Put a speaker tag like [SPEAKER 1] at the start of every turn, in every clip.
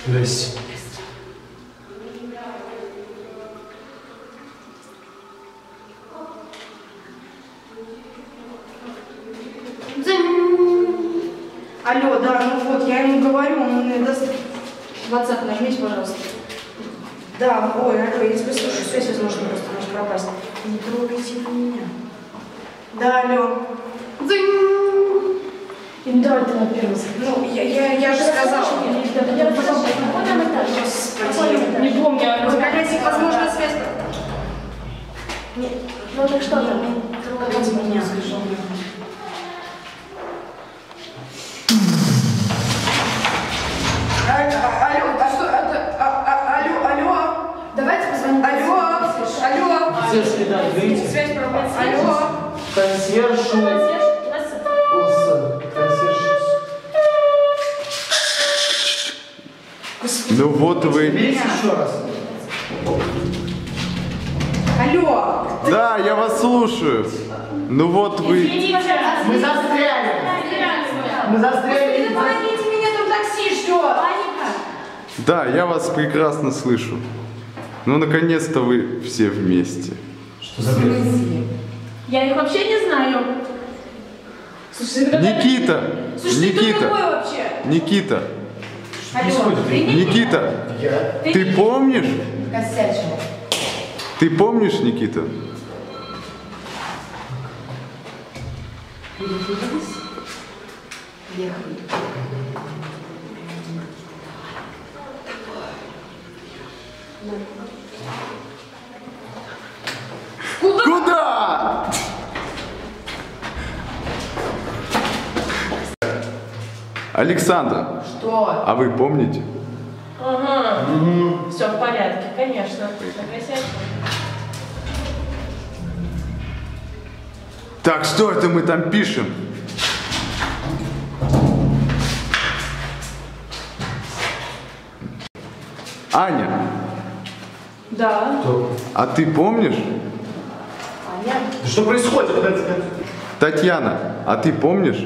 [SPEAKER 1] Лезь.
[SPEAKER 2] Алло, да, ну вот, я ему говорю, он мне даст... WhatsApp нажмите, пожалуйста. Да, ой, алло, я тебя слушаю, связь, возможно, просто может пропасть. Не трогайте вы меня. Да, алло.
[SPEAKER 3] Давай ты на первый.
[SPEAKER 2] Ну, я же сказала.
[SPEAKER 3] Господи, не помню.
[SPEAKER 2] Колесик, возможно, связь...
[SPEAKER 3] Нет, ну так что там?
[SPEAKER 2] Не трогайте меня. Алло. Давайте позвоним. Алло. Связь пропала. Алло.
[SPEAKER 1] Консьержу.
[SPEAKER 4] Ну вот вы...
[SPEAKER 1] Еще раз.
[SPEAKER 2] Алло.
[SPEAKER 4] Да, я вас слушаю. Ну вот вы...
[SPEAKER 1] Мы застряли. Мы застряли.
[SPEAKER 2] Помогите, меня там такси ждет.
[SPEAKER 4] Да, я вас прекрасно слышу. Ну, наконец-то вы все вместе.
[SPEAKER 1] Что за бред?
[SPEAKER 3] Я их вообще не знаю. Слушай,
[SPEAKER 4] Никита!
[SPEAKER 2] Слушай, ты кто такой вообще?
[SPEAKER 4] Никита!
[SPEAKER 2] Алло.
[SPEAKER 4] Никита! Ты помнишь?
[SPEAKER 2] Косячил.
[SPEAKER 4] Ты помнишь, Никита? Куда? Александра,
[SPEAKER 2] Что?
[SPEAKER 4] а вы помните?
[SPEAKER 3] Ага. Все в порядке, конечно. Согласен.
[SPEAKER 4] Так, что это мы там пишем? Аня,
[SPEAKER 3] Да.
[SPEAKER 1] Кто?
[SPEAKER 4] а ты помнишь?
[SPEAKER 3] Понятно.
[SPEAKER 1] Что происходит?
[SPEAKER 4] Татьяна, а ты помнишь?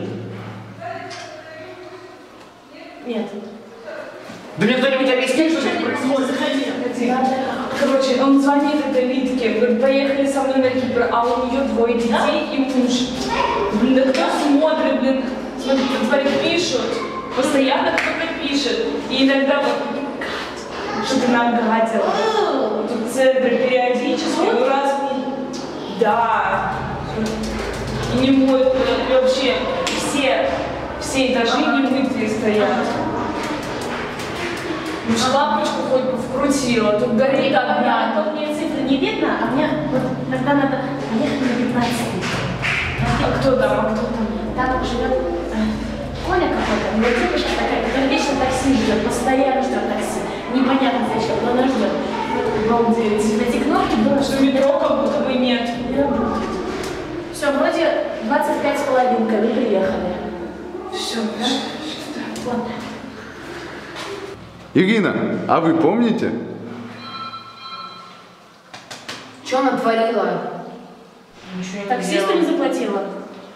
[SPEAKER 3] Нет.
[SPEAKER 1] Да мне кто-нибудь объяснит, что здесь происходит?
[SPEAKER 3] Короче, он звонит этой Литке, говорит, поехали со мной на Кипр, а у нее 2 детей и муж. Блин, да кто смотрит, блин, смотри, пишут, постоянно кто-то пишет. И иногда вот что-то нагадило. Тут центры периодически, ну раз в неделю. Да. И не моют, и вообще все этажи не мытые стоят. Лампочку хоть бы вкрутила, тут горит огня.
[SPEAKER 5] Тут мне цифры не видно, а мне вот тогда надо ехать на 15 тысяч.
[SPEAKER 3] А кто там?
[SPEAKER 5] Там живет Коля какой-то, но девушка такая, которая вечно такси ждет, постоянно ждет такси. Непонятно зачем, но она ждет.
[SPEAKER 3] Обалдеть.
[SPEAKER 5] На эти кнопки было,
[SPEAKER 3] Что метро как будто бы нет.
[SPEAKER 5] не работает. Все, вроде 25,5, вы приехали.
[SPEAKER 3] Все,
[SPEAKER 5] Вот.
[SPEAKER 4] Ирина, а вы помните?
[SPEAKER 2] Что она творила?
[SPEAKER 3] ничего не
[SPEAKER 5] Таксисту не заплатила.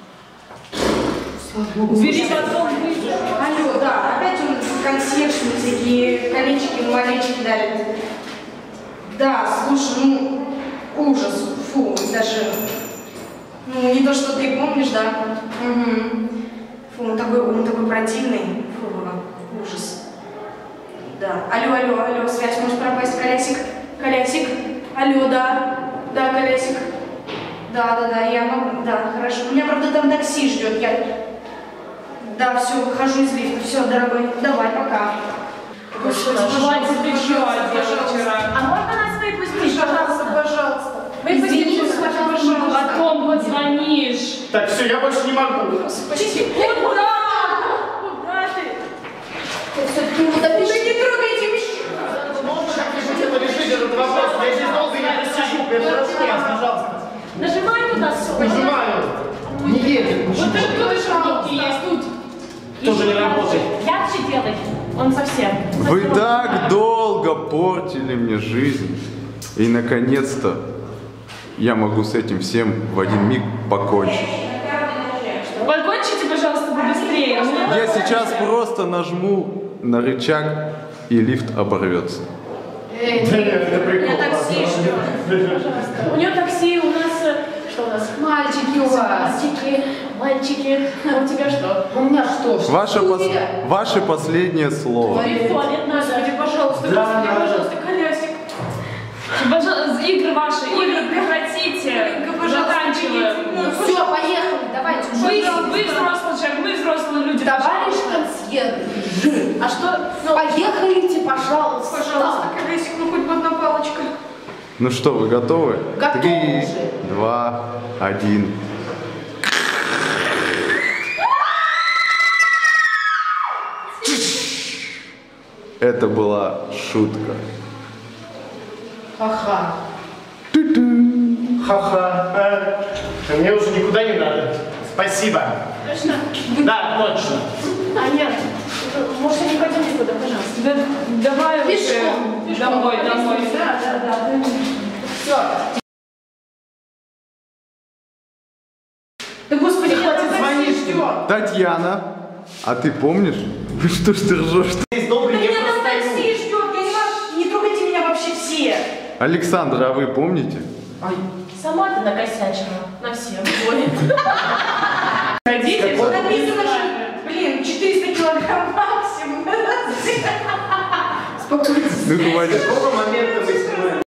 [SPEAKER 3] Убери потом.
[SPEAKER 2] Алло, да, опять он консьерж, мне всякие колечки, малечки дарит. Да, слушай, ну, ужас, фу, даже, ну, не то, что ты помнишь, да? Угу. Фу, он такой противный, фу, ужас. Да, алло, связь может пропасть, колясик, алло, да, колясик. Да, я могу, да, хорошо. У меня, правда, там такси ждет, Да, все, выхожу из лифта, все, дорогой, давай, пока.
[SPEAKER 3] Господи, хватит бежать, я же вчера.
[SPEAKER 5] А можно нас выпустить,
[SPEAKER 2] Пожалуйста.
[SPEAKER 5] Выпустите, пожалуйста.
[SPEAKER 3] Потом позвонишь.
[SPEAKER 1] Так, все, я больше не могу.
[SPEAKER 3] Куда? Куда ты?
[SPEAKER 2] Все-таки не трогайте меня.
[SPEAKER 1] Решите этот вопрос. Я здесь долго не посижу. Пожалуйста.
[SPEAKER 5] Нажимай туда все.
[SPEAKER 1] Нажимаю. Не едет.
[SPEAKER 3] Вот это тоже шмотки есть тут.
[SPEAKER 1] Тоже не работает.
[SPEAKER 5] Ярче делай. Он совсем.
[SPEAKER 4] Вы так долго портили мне жизнь. И наконец-то я могу с этим всем в один миг покончить.
[SPEAKER 3] Закончите, пожалуйста, побыстрее.
[SPEAKER 4] Я сейчас просто нажму на рычаг и лифт оборвется.
[SPEAKER 1] Да нет, это прикол.
[SPEAKER 2] Я такси ждет.
[SPEAKER 5] Пожалуйста. У нее такси, у нас... Что у нас?
[SPEAKER 2] Мальчики у вас.
[SPEAKER 5] Мальчики. А у тебя что?
[SPEAKER 2] У меня что?
[SPEAKER 4] Ваше последнее слово.
[SPEAKER 5] В туалет надо.
[SPEAKER 2] Господи, пожалуйста,
[SPEAKER 1] Да,
[SPEAKER 2] господи,
[SPEAKER 1] да,
[SPEAKER 2] пожалуйста, колясик.
[SPEAKER 3] Пожалуйста, игры ваши, игры прекратите. Заканчиваем.
[SPEAKER 2] Ну все, поехали, давайте.
[SPEAKER 3] Вы взрослый человек, мы взрослые люди.
[SPEAKER 2] Товарищ консьерж.
[SPEAKER 5] А что? Ну,
[SPEAKER 2] Поехали, пожалуйста.
[SPEAKER 3] Пожалуйста, колесик, ну хоть бы одна палочка.
[SPEAKER 4] Ну что, вы готовы?
[SPEAKER 2] Готовы
[SPEAKER 4] 3,
[SPEAKER 2] уже.
[SPEAKER 4] 2, 1. Это была шутка.
[SPEAKER 2] Ха-ха.
[SPEAKER 1] Ха-ха. Мне уже никуда не надо. Спасибо.
[SPEAKER 5] точно?
[SPEAKER 1] Да, точно.
[SPEAKER 5] А нет. Может, не пойдем никуда, пожалуйста.
[SPEAKER 3] Да, давай уже
[SPEAKER 2] Пешком.
[SPEAKER 3] домой.
[SPEAKER 2] Да. Все. Да господи, хватит звонить, что?
[SPEAKER 4] Татьяна, а ты помнишь? Что ж ты ржешь?
[SPEAKER 1] Здесь добрый,
[SPEAKER 2] Да
[SPEAKER 1] я
[SPEAKER 2] меня там
[SPEAKER 1] просто
[SPEAKER 2] такси ждет, я не могу. Не трогайте меня вообще все.
[SPEAKER 4] Александр, а вы помните?
[SPEAKER 5] Сама ты накосячила. На всем. Звонит.
[SPEAKER 3] Ходите.
[SPEAKER 2] Вот написано, что, блин, 400 килограмм максимум. Спокойно.
[SPEAKER 4] Ну хватит.
[SPEAKER 1] Какого момента вы снимаете?